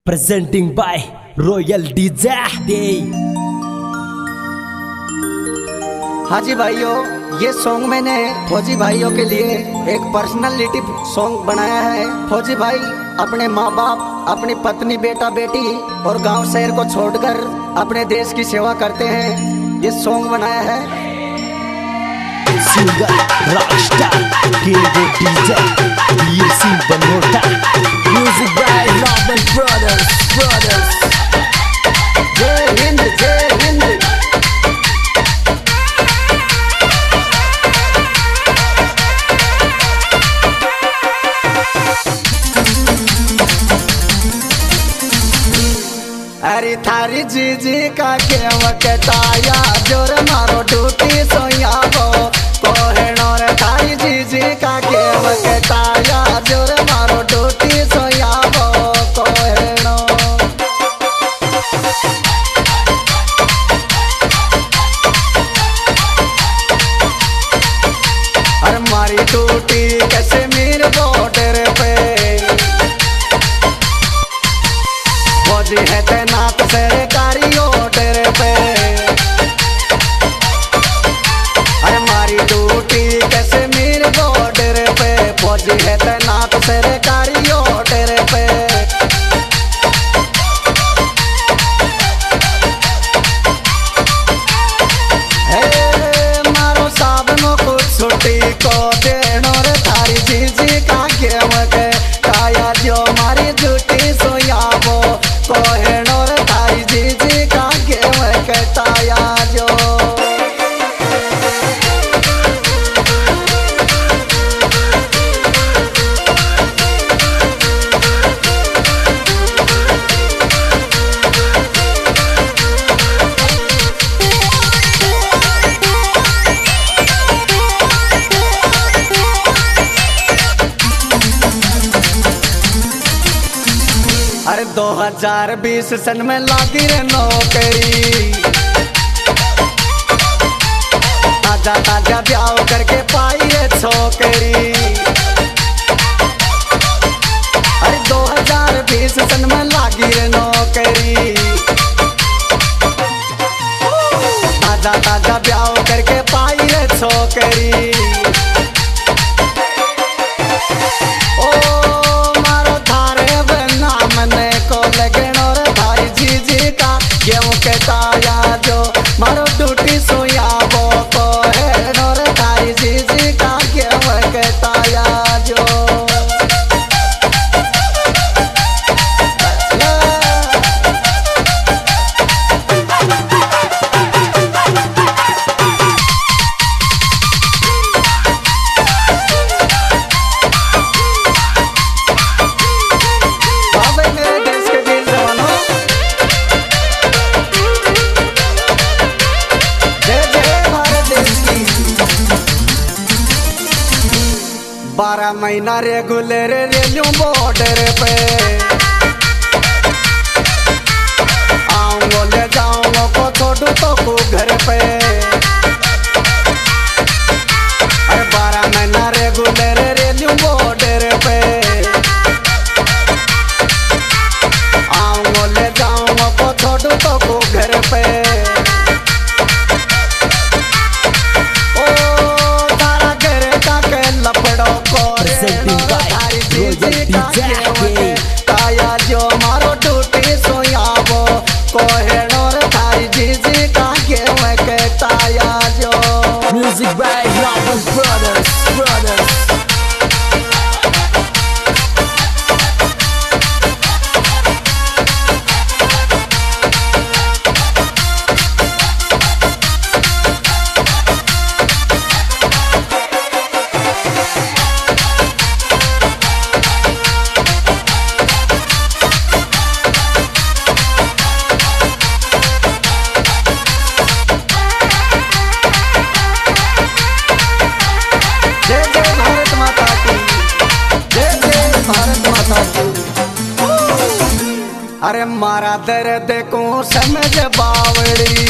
Presenting by Royal DJ। हाँ जी भाइयों, ये सॉन्ग मैंने फौजी भाइयों के लिए एक पर्सनलिटी सॉन्ग बनाया है। फौजी भाई अपने माँ बाप, अपनी पत्नी, बेटा बेटी और गांव शहर को छोड़कर अपने देश की सेवा करते हैं। ये सॉन्ग बनाया है singer rockstar keyboard DJ Veer Singh Banota. Music by Robert brothers. जय हिंद जय हिंद। अरे थारी जीजी का केव कटाया जोर मारो टूटी सोया हो कोहनो रे। थारी जीजी का केव कटाया जोर मारो टूटी सोया हो कोहनो। अरे मारी टूटी कैसे मीर बॉर्डर पे फौजी है तैनात सरकारी ऑर्डर पे। अरे मारी ड्यूटी कश्मीर बॉर्डर पे फौजी है तैनात सरकारी ऑर्डर पे। मारो साहब नो कुछ छुट्टी को देनो रे। थारी जीजी का गेम के काया जो मारी ड्यूटी सोयाबो कोहेनो रे। थारी जीजी का गेम कटाया जो। अरे 2020 सन में लागी रे नौकरी। ताजा ताजा ब्याह करके पाई रे छोकरी। अरे 2020 सन में लागी रे नौकरी। ताजा ताजा ब्याह करके पाई रे छोकरी। कटाया जो मारो टूटी सोया वो को है नोर। थारी जीजी का गेम कटाया जो। बाबे मेरे देश के वीर जवानों, 12 महीना रेगुलर रेलू बॉर्डर पे। आऊंगो ले जाऊंगो को छोड़ू तो को घर पे। अरे 12 महीना रेगुलर रेलू बॉर्डर पे। आऊंगो ले जाऊंगो को छोड़ू तो को घर पे। काया जो मारो टूटी सोयाबो कोहेनो रे। थारी जीजी का गेम कटाया जो। Music by Robert brothers. अरे मारा दर्द को समझ बावड़ी।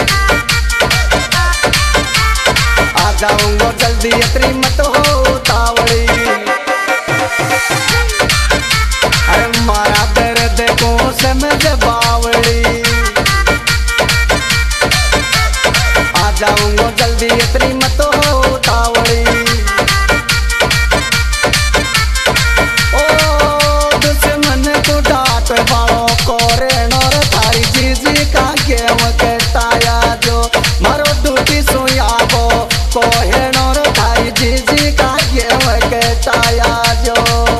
आ जाऊंगा जल्दी इतनी मत हो तावड़ी। अरे मारा दर्द को आज बावड़ी आ जाऊंगा जल्दी इतनी मत हो उतावड़ी ओ दुश्मन को डांट बाड़ो कोरे नोर थारी जीजी का गेम के ताया जो मारो डूटी सोयाबो कोहे नोर थारी जीजी का गेम के ताया जो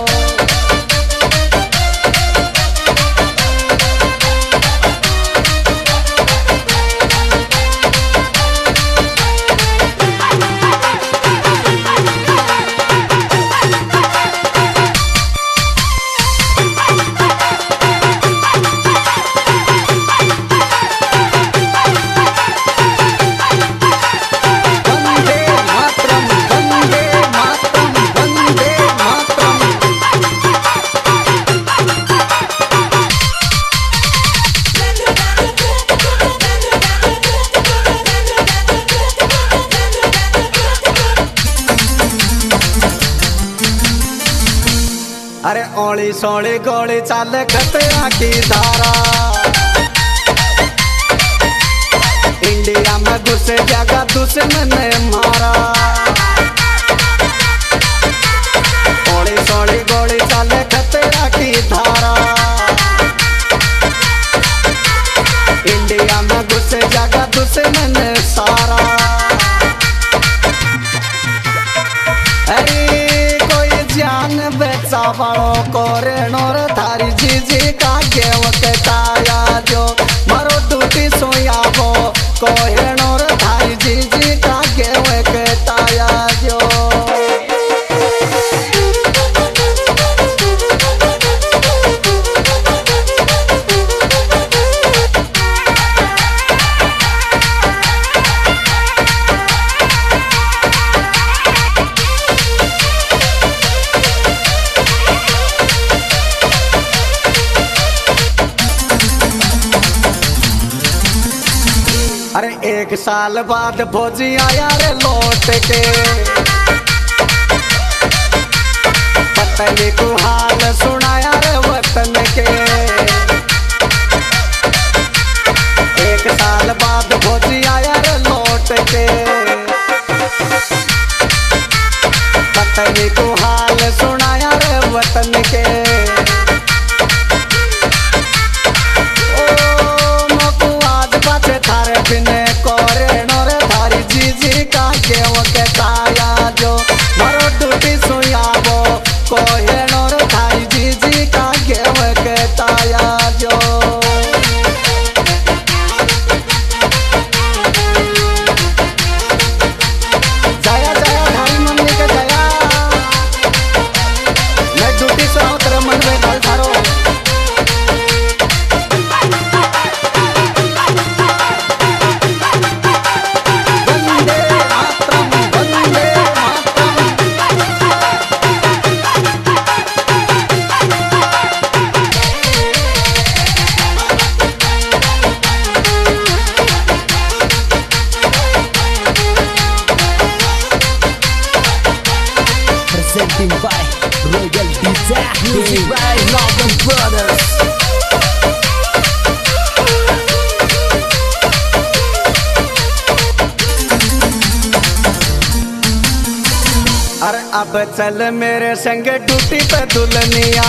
अरे ओली सोली गोली चाल खतरा की धारा इंडिया में घुसे जगह दुश्मन ने मारा ओली सोली गोली चाल खतरा की धारा इंडिया में घुसे जगह दुश्मन ने सारा अरे जान बेचा बाड़ो कोरे नोर थारी जीजी का गेव के ताया जो मारो डूटी सोयाबो कोहे नोर थारी जीजी का गेव के ताया जो अरे एक साल बाद फौजी आया रे लौट के पतली को हाल सुनाया रे वतन के एक साल बाद फौजी आया रे लौट के पतली को हाल सुनाया रे वतन के बिने कोरे नोर थारी जीजी का गेव के ताया जो मारो डूटी सोयाबो कोहे नोर थारी जीजी का गेव के ताया जो जया जया थारी मम्मी के जया मैं डूटी सो तेरे मन में डाल थारो Presenting by Royal Design Music by Northern Brothers. अरे अब चल मेरे संग टूटी पे दुल्हनिया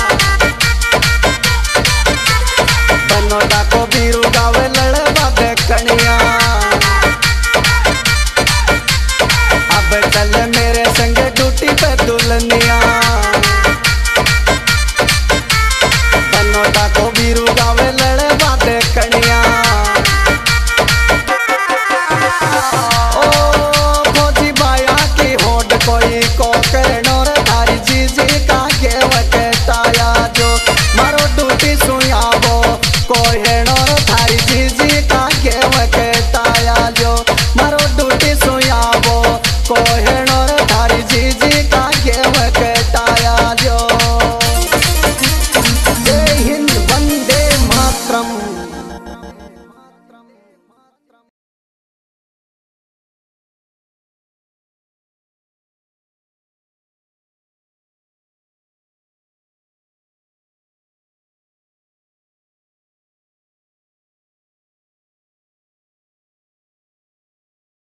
बनोटा को बीरू गावे लड़वा देखनिया अब चल मेरे संग टूटी पे दुल्हनिया बनोटा को बीरू गावे